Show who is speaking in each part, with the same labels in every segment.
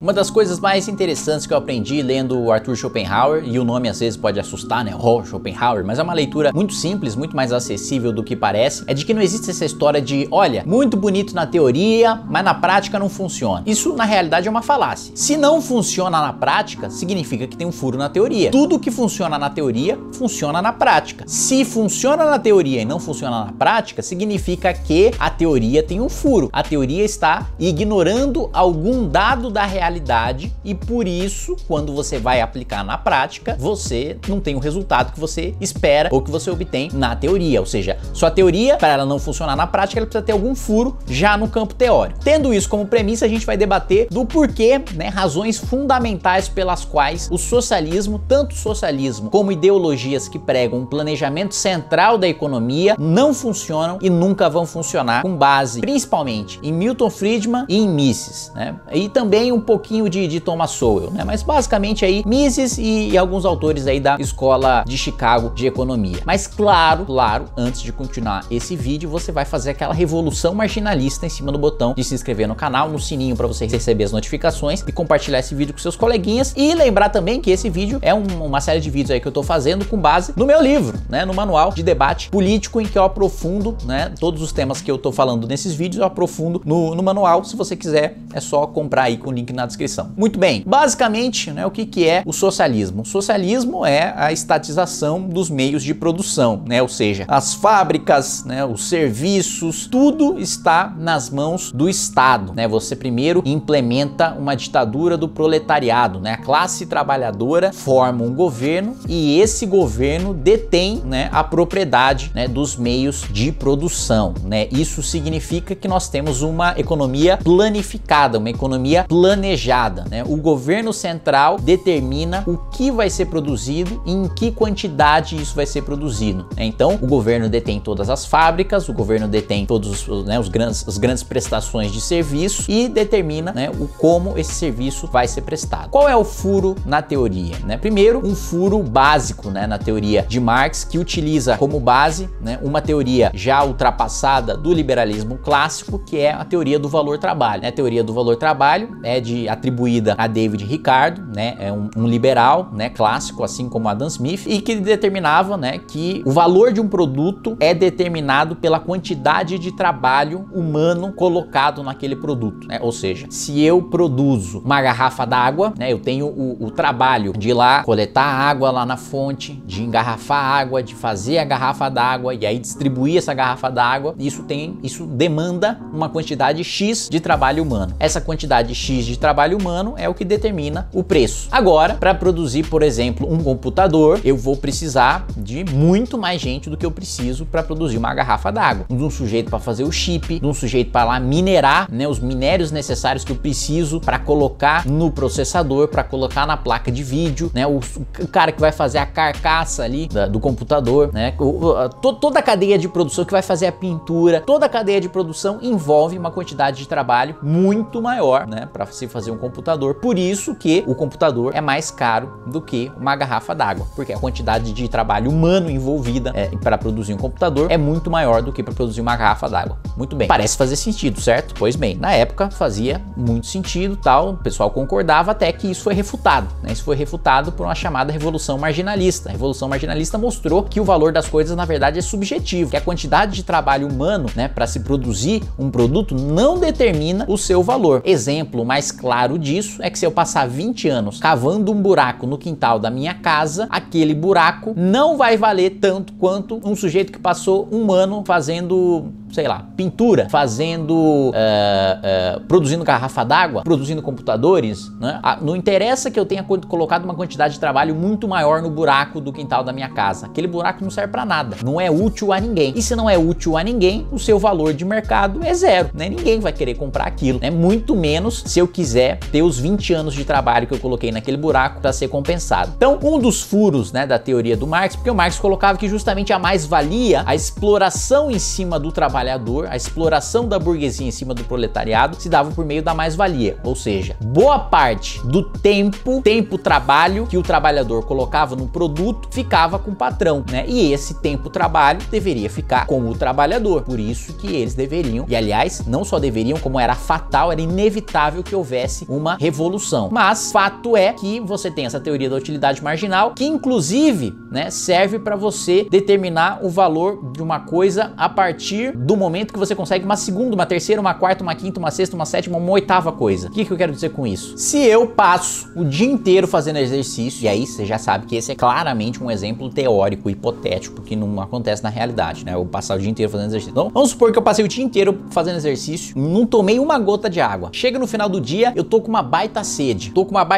Speaker 1: Uma das coisas mais interessantes que eu aprendi lendo o Arthur Schopenhauer, e o nome às vezes pode assustar, né? Schopenhauer, mas é uma leitura muito simples, muito mais acessível do que parece, é de que não existe essa história de, olha, muito bonito na teoria, mas na prática não funciona. Isso na realidade é uma falácia. Se não funciona na prática, significa que tem um furo na teoria. Tudo que funciona na teoria, funciona na prática. Se funciona na teoria e não funciona na prática, significa que a teoria tem um furo. A teoria está ignorando algum dado da realidade e por isso, quando você vai aplicar na prática, você não tem o resultado que você espera ou que você obtém na teoria. Ou seja, sua teoria, para ela não funcionar na prática, ela precisa ter algum furo já no campo teórico. Tendo isso como premissa, a gente vai debater do porquê, né, razões fundamentais pelas quais o socialismo, tanto o socialismo como ideologias que pregam um planejamento central da economia, não funcionam e nunca vão funcionar, com base principalmente em Milton Friedman e em Mises, né? E também um pouquinho de Thomas Sowell, né? Mas basicamente aí Mises e alguns autores aí da escola de Chicago de economia. Mas claro, antes de continuar esse vídeo, você vai fazer aquela revolução marginalista em cima do botão de se inscrever no canal, no sininho para você receber as notificações e compartilhar esse vídeo com seus coleguinhas, e lembrar também que esse vídeo é uma série de vídeos aí que eu tô fazendo com base no meu livro, né, no manual de debate político, em que eu aprofundo, né, todos os temas que eu tô falando nesses vídeos, eu aprofundo no manual. Se você quiser, é só comprar aí com o link na descrição. Muito bem, basicamente, né, o que é o socialismo? O socialismo é a estatização dos meios de produção, né, ou seja, as fábricas, né, os serviços, tudo está nas mãos do Estado, né? Você primeiro implementa uma ditadura do proletariado, né? A classe trabalhadora forma um governo e esse governo detém, né, a propriedade, né, dos meios de produção, né? Isso significa que nós temos uma economia planificada, uma economia planejada, né? O governo central determina o que vai ser produzido e em que quantidade isso vai ser produzido, né? Então, o governo detém todas as fábricas, o governo detém todos, né, as grandes prestações de serviço e determina, né, como esse serviço vai ser prestado. Qual é o furo na teoria, né? Primeiro, um furo básico, né, na teoria de Marx, que utiliza como base, né, uma teoria já ultrapassada do liberalismo clássico, que é a teoria do valor-trabalho, né? A teoria do valor-trabalho é atribuída a David Ricardo, né? É um liberal, né, clássico, assim como Adam Smith, e que determinava, né, que o valor de um produto é determinado pela quantidade de trabalho humano colocado naquele produto, né? Ou seja, se eu produzo uma garrafa d'água, né, eu tenho o trabalho de ir lá coletar água lá na fonte, de engarrafar a água, de fazer a garrafa d'água e aí distribuir essa garrafa d'água. Isso demanda uma quantidade X de trabalho humano. Essa quantidade X de trabalho humano é o que determina o preço. Agora, para produzir, por exemplo, um computador, eu vou precisar de muito mais gente do que eu preciso para produzir uma garrafa d'água. De um sujeito para fazer o chip, de um sujeito para lá minerar, né, os minérios necessários que eu preciso para colocar no processador, para colocar na placa de vídeo, né, o cara que vai fazer a carcaça ali do computador, né, toda a cadeia de produção que vai fazer a pintura, toda a cadeia de produção envolve uma quantidade de trabalho muito maior, né, para se fazer um computador. Por isso que o computador é mais caro do que uma garrafa d'água, porque a quantidade de trabalho humano envolvida para produzir um computador é muito maior do que para produzir uma garrafa d'água. Muito bem, parece fazer sentido, certo? Pois bem, na época fazia muito sentido, tal, o pessoal concordava, até que isso foi refutado, né? Isso foi refutado por uma chamada revolução marginalista. A revolução marginalista mostrou que o valor das coisas na verdade é subjetivo, que a quantidade de trabalho humano, né, para se produzir um produto não determina o seu valor. Exemplo mais claro disso é que se eu passar 20 anos cavando um buraco no quintal da minha casa, aquele buraco não vai valer tanto quanto um sujeito que passou um ano fazendo, sei lá, pintura, produzindo garrafa d'água, produzindo computadores, né? Não interessa que eu tenha colocado uma quantidade de trabalho muito maior no buraco do quintal da minha casa. Aquele buraco não serve para nada, não é útil a ninguém. E se não é útil a ninguém, o seu valor de mercado é zero, né? Ninguém vai querer comprar aquilo, né? Muito menos se eu quiser ter os 20 anos de trabalho que eu coloquei naquele buraco para ser compensado. Então, um dos furos, né, da teoria do Marx, porque o Marx colocava que justamente a mais-valia, a exploração em cima do trabalho trabalhador, a exploração da burguesia em cima do proletariado se dava por meio da mais-valia, ou seja, boa parte do tempo-trabalho que o trabalhador colocava no produto ficava com o patrão, né? E esse tempo-trabalho deveria ficar com o trabalhador, por isso que eles deveriam, e aliás, não só deveriam, como era fatal, era inevitável que houvesse uma revolução. Mas fato é que você tem essa teoria da utilidade marginal, que inclusive, né, serve para você determinar o valor de uma coisa a partir do momento que você consegue uma segunda, uma terceira, uma quarta, uma quinta, uma sexta, uma sétima, uma oitava coisa. O que eu quero dizer com isso? Se eu passo o dia inteiro fazendo exercício, e aí você já sabe que esse é claramente um exemplo teórico, hipotético, que não acontece na realidade, né? Eu passar o dia inteiro fazendo exercício. Então, vamos supor que eu passei o dia inteiro fazendo exercício, não tomei uma gota de água. Chega no final do dia, eu tô com uma baita sede.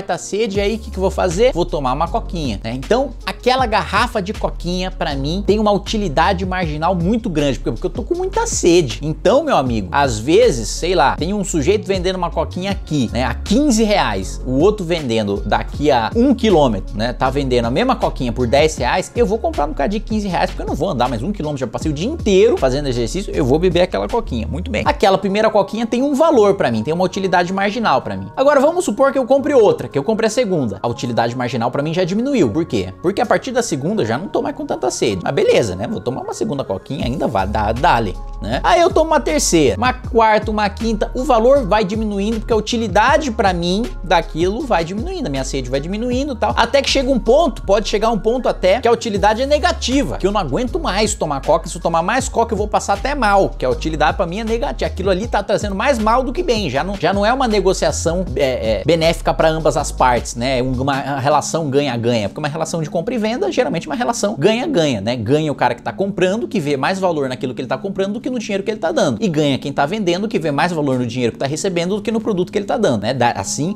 Speaker 1: E aí o que eu vou fazer? Vou tomar uma coquinha, né? Então, aquela garrafa de coquinha, pra mim, tem uma utilidade marginal muito grande, porque eu tô com muita sede. Então, meu amigo, às vezes, sei lá, tem um sujeito vendendo uma coquinha aqui, né, a 15 reais, o outro vendendo daqui a 1 quilômetro, né, tá vendendo a mesma coquinha por 10 reais, eu vou comprar no cara de 15 reais, porque eu não vou andar mais 1 quilômetro, já passei o dia inteiro fazendo exercício, eu vou beber aquela coquinha. Muito bem. Aquela primeira coquinha tem um valor pra mim, tem uma utilidade marginal pra mim. Agora, vamos supor que eu compre outra, que eu compre a segunda. A utilidade marginal pra mim já diminuiu. Por quê? Porque a partir da segunda já não tô mais com tanta sede. Mas beleza, né? Vou tomar uma segunda coquinha, ainda vai dar, dale, né? Aí eu tomo uma terceira, uma quarta, uma quinta, o valor vai diminuindo, porque a utilidade pra mim daquilo vai diminuindo, a minha sede vai diminuindo e tal. Até que chega um ponto, pode chegar um ponto até que a utilidade é negativa, que eu não aguento mais tomar coca, se eu tomar mais coca eu vou passar até mal, que a utilidade pra mim é negativa. Aquilo ali tá trazendo mais mal do que bem, já não é uma negociação benéfica pra ambas as partes, né? Uma relação ganha-ganha, porque uma relação de compra e venda geralmente é uma relação ganha-ganha, né? Ganha o cara que tá comprando, que vê mais valor naquilo que ele tá comprando do que no dinheiro que ele tá dando, e ganha quem tá vendendo, que vê mais valor no dinheiro que tá recebendo do que no produto que ele tá dando, né? Assim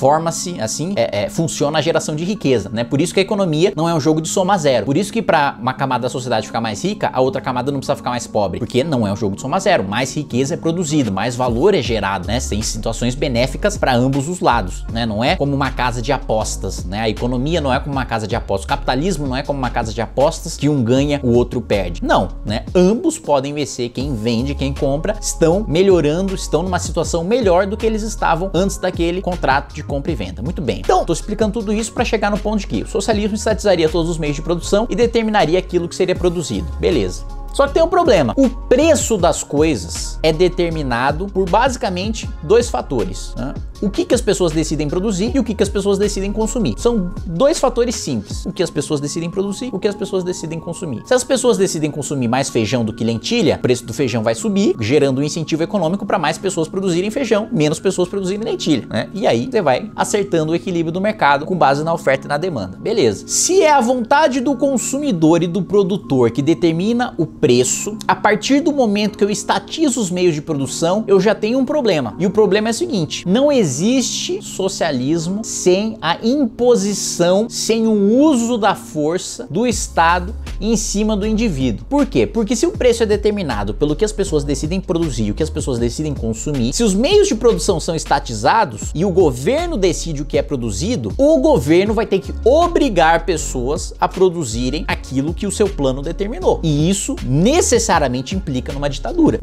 Speaker 1: funciona a geração de riqueza, né? Por isso que a economia não é um jogo de soma zero, por isso que pra uma camada da sociedade ficar mais rica, a outra camada não precisa ficar mais pobre, porque não é um jogo de soma zero, mais riqueza é produzida, mais valor é gerado, né? Tem situações benéficas para ambos os lados, né? Não é como uma casa de apostas, né? A economia não é como uma casa de apostas, o capitalismo não é como uma casa de apostas que um ganha, o outro perde. Não, né? Ambos podem vencer, quem vende, quem compra, estão melhorando, estão numa situação melhor do que eles estavam antes daquele contrato de compra e venda. Muito bem. Então, tô explicando tudo isso para chegar no ponto de que o socialismo estatizaria todos os meios de produção e determinaria aquilo que seria produzido. Beleza. Só que tem um problema. O preço das coisas é determinado por basicamente dois fatores, né? O que as pessoas decidem produzir e o que as pessoas decidem consumir. São dois fatores simples. O que as pessoas decidem produzir, o que as pessoas decidem consumir. Se as pessoas decidem consumir mais feijão do que lentilha, o preço do feijão vai subir, gerando um incentivo econômico para mais pessoas produzirem feijão, menos pessoas produzirem lentilha, né? E aí você vai acertando o equilíbrio do mercado com base na oferta e na demanda. Beleza. Se é a vontade do consumidor e do produtor que determina o preço, a partir do momento que eu estatizo os meios de produção, eu já tenho um problema. E o problema é o seguinte: não existe socialismo sem a imposição, sem o uso da força do Estado em cima do indivíduo. Por quê? Porque se o preço é determinado pelo que as pessoas decidem produzir e o que as pessoas decidem consumir, se os meios de produção são estatizados e o governo decide o que é produzido, o governo vai ter que obrigar pessoas a produzirem aquilo que o seu plano determinou. E isso necessariamente implica numa ditadura.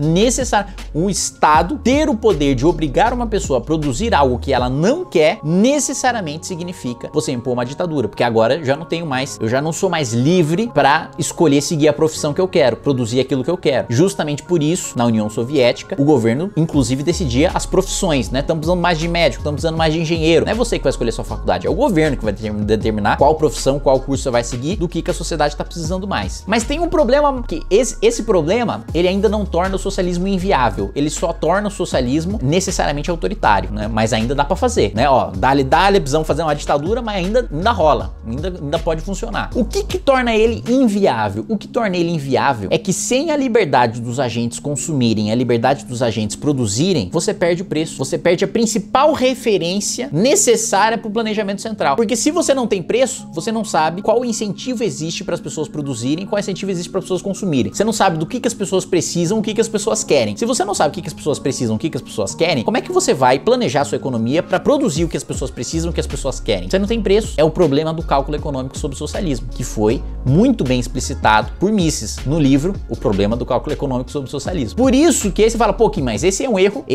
Speaker 1: O Estado ter o poder de obrigar uma pessoa a produzir algo que ela não quer, necessariamente significa você impor uma ditadura, porque agora eu já não sou mais livre para escolher seguir a profissão que eu quero, produzir aquilo que eu quero. Justamente por isso, na União Soviética, o governo inclusive decidia as profissões, né? Estamos precisando mais de médico, estamos precisando mais de engenheiro. Não é você que vai escolher sua faculdade, é o governo que vai determinar qual profissão, qual curso você vai seguir, do que a sociedade está precisando mais. Mas tem um problema, que esse problema, ele ainda não torna o socialismo inviável, ele só torna o socialismo necessariamente autoritário, né? Mas ainda dá pra fazer, né? Ó, dale, precisamos fazer uma ditadura, mas ainda rola, ainda pode funcionar. O que torna ele inviável? O que torna ele inviável é que sem a liberdade dos agentes consumirem, a liberdade dos agentes produzirem, você perde o preço, você perde a principal referência necessária para o planejamento central. Porque se você não tem preço, você não sabe qual incentivo existe para as pessoas produzirem, qual incentivo existe para as pessoas consumirem. Você não sabe do que as pessoas precisam, o que as pessoas querem. Se você não sabe o que as pessoas precisam, o que as pessoas querem, como é que você vai planejar a sua economia para produzir o que as pessoas precisam, o que as pessoas querem. Você não tem preço. É o problema do cálculo econômico sobre o socialismo, que foi muito bem explicitado por Mises no livro O Problema do Cálculo Econômico sobre o Socialismo. Por isso que aí você fala, pô, Kim, mas esse é um erro.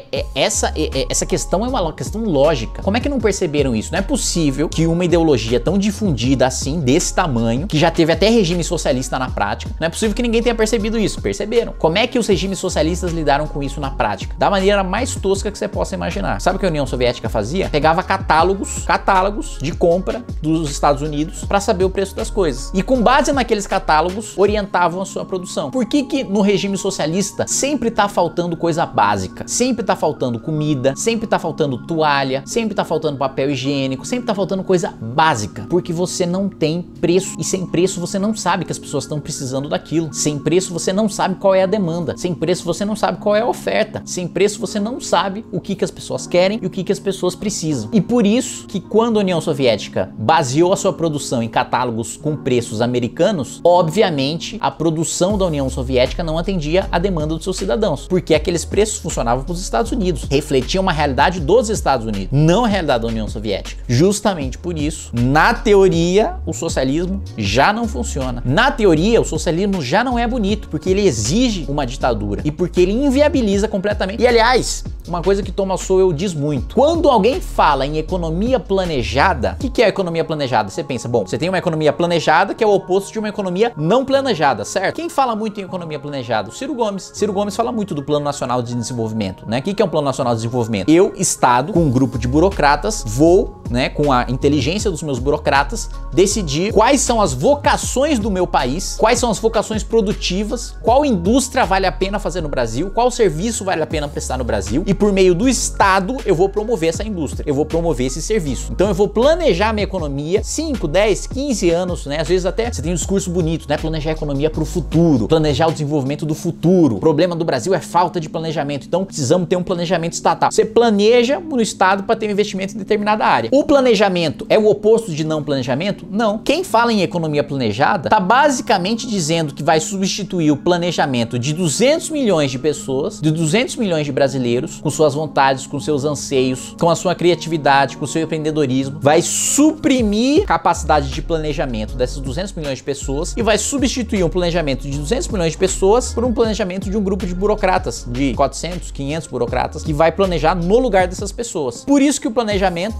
Speaker 1: Essa questão é uma questão lógica. Como é que não perceberam isso? Não é possível que uma ideologia tão difundida assim, desse tamanho, que já teve até regime socialista na prática, não é possível que ninguém tenha percebido isso. Perceberam. Como é que os regimes socialistas lidaram com isso na prática? Da maneira mais tosca que você possa imaginar. Sabe o que a União Soviética fazia? Pegava catálogos de compra dos Estados Unidos para saber o preço das coisas. E com base naqueles catálogos, orientavam a sua produção. Por que no regime socialista sempre tá faltando coisa básica? Sempre tá faltando comida, sempre tá faltando toalha, sempre tá faltando papel higiênico, sempre tá faltando coisa básica. Porque você não tem preço. E sem preço você não sabe que as pessoas estão precisando daquilo. Sem preço você não sabe qual é a demanda. Sem preço você não sabe qual é a oferta. Sem preço você não sabe o que as pessoas querem e o que as pessoas precisam. E por isso que quando a União Soviética baseou a sua produção em catálogos com preços americanos, obviamente a produção da União Soviética não atendia a demanda dos seus cidadãos, porque aqueles preços funcionavam para os Estados Unidos, refletiam uma realidade dos Estados Unidos, não a realidade da União Soviética. Justamente por isso, na teoria, o socialismo já não funciona. Na teoria, o socialismo já não é bonito, porque ele exige uma ditadura e porque ele inviabiliza completamente. E aliás, uma coisa que Thomas Sowell diz muito: quando alguém fala em economia planejada, o que é a economia planejada? Você pensa, bom, você tem uma economia planejada que é o oposto de uma economia não planejada, certo? Quem fala muito em economia planejada? O Ciro Gomes. Ciro Gomes fala muito do Plano Nacional de Desenvolvimento, né? O que é um Plano Nacional de Desenvolvimento? Eu, Estado, com um grupo de burocratas, vou, né, com a inteligência dos meus burocratas, decidir quais são as vocações do meu país, quais são as vocações produtivas, qual indústria vale a pena fazer no Brasil, qual serviço vale a pena prestar no Brasil, e por meio do Estado eu vou promover essa indústria, eu vou promover esse serviço. Então eu vou planejar minha economia 5, 10, 15 anos, né? Às vezes até você tem um discurso bonito, né? Planejar a economia para o futuro, planejar o desenvolvimento do futuro. O problema do Brasil é falta de planejamento, então precisamos ter um planejamento estatal. Você planeja no Estado para ter um investimento em determinada área. O planejamento é o oposto de não planejamento? Não. Quem fala em economia planejada está basicamente dizendo que vai substituir o planejamento de 200 milhões de pessoas, de 200 milhões de brasileiros, com suas vontades, com seus anseios, com a sua criatividade, com o seu empreendedorismo, vai suprimir capacidade de planejamento dessas 200 milhões de pessoas e vai substituir um planejamento de 200 milhões de pessoas por um planejamento de um grupo de burocratas, de 400, 500 burocratas, que vai planejar no lugar dessas pessoas. Por isso que o planejamento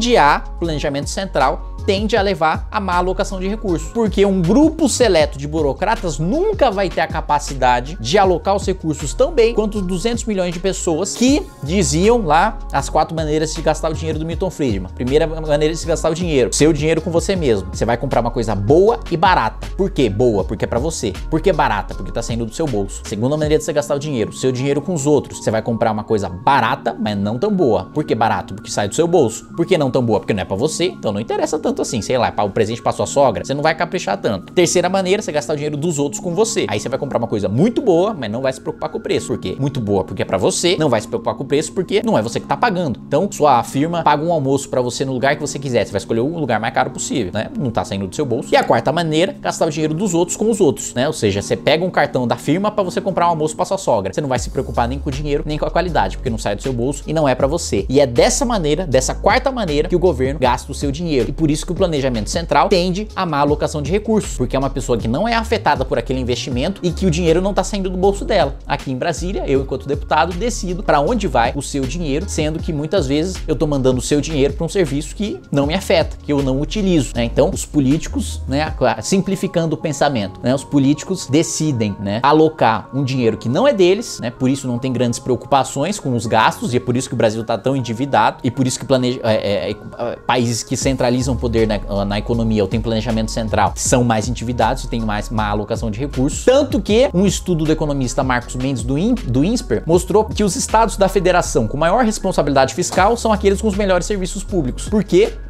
Speaker 1: central tende a levar a má alocação de recursos, porque um grupo seleto de burocratas nunca vai ter a capacidade de alocar os recursos tão bem quanto os 200 milhões de pessoas que diziam lá as 4 maneiras de gastar o dinheiro do Milton Friedman. Primeira maneira de se gastar o dinheiro: seu dinheiro com você mesmo. Você vai comprar uma coisa boa e barata. Por quê? Boa, porque é pra você. Por que barata? Porque tá saindo do seu bolso. Segunda maneira de você gastar o dinheiro: seu dinheiro com os outros. Você vai comprar uma coisa barata, mas não tão boa. Por que barato? Porque sai do seu bolso. Por que não tão boa? Porque não é pra você, então não interessa tanto assim, sei lá, o presente pra sua sogra, você não vai caprichar tanto. Terceira maneira, você gastar o dinheiro dos outros com você. Aí você vai comprar uma coisa muito boa, mas não vai se preocupar com o preço. Por quê? Muito boa porque é pra você, não vai se preocupar com o preço porque não é você que tá pagando. Então, sua firma paga um almoço pra você no lugar que você quiser. Você vai escolher o lugar mais caro possível, né? Não tá saindo do seu bolso. E a quarta maneira, gastar o dinheiro dos outros com os outros, né? Ou seja, você pega um cartão da firma pra você comprar um almoço pra sua sogra. Você não vai se preocupar nem com o dinheiro, nem com a qualidade, porque não sai do seu bolso e não é pra você. E é dessa maneira, dessa quarta maneira, que o governo gasta o seu dinheiro. E por isso que o planejamento central tende a má alocação de recursos, porque é uma pessoa que não é afetada por aquele investimento e que o dinheiro não tá saindo do bolso dela. Aqui em Brasília, eu, enquanto deputado, decido para onde vai o seu dinheiro, sendo que muitas vezes eu tô mandando o seu dinheiro para um serviço que não me afeta, que eu não utilizo, né? Então, os políticos, né, simplificando o pensamento, né, os políticos decidem, né, alocar um dinheiro que não é deles, né? Por isso não tem grandes preocupações com os gastos e é por isso que o Brasil tá tão endividado e por isso que países que centralizam o poder na economia ou tem planejamento central são mais endividados e tem mais má alocação de recursos. Tanto que um estudo do economista Marcos Mendes do INSPER mostrou que os estados da federação com maior responsabilidade fiscal são aqueles com os melhores serviços públicos. Porque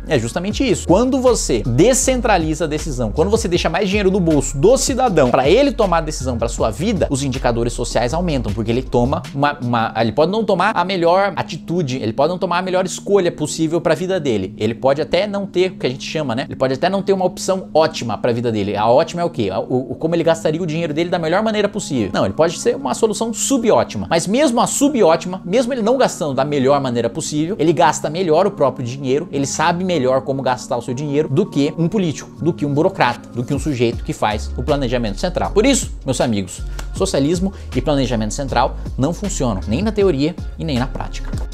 Speaker 1: É justamente isso. Quando você descentraliza a decisão, quando você deixa mais dinheiro no bolso do cidadão para ele tomar a decisão para sua vida, os indicadores sociais aumentam, porque ele toma ele pode não tomar a melhor atitude, ele pode não tomar a melhor escolha possível para a vida dele. Ele pode até não ter o que a gente chama, né? Ele pode até não ter uma opção ótima para a vida dele. A ótima é o quê? Como ele gastaria o dinheiro dele da melhor maneira possível. Não, ele pode ser uma solução subótima. Mas mesmo a subótima, mesmo ele não gastando da melhor maneira possível, ele gasta melhor o próprio dinheiro, ele sabe melhor como gastar o seu dinheiro do que um político, do que um burocrata, do que um sujeito que faz o planejamento central. Por isso, meus amigos, socialismo e planejamento central não funcionam nem na teoria e nem na prática.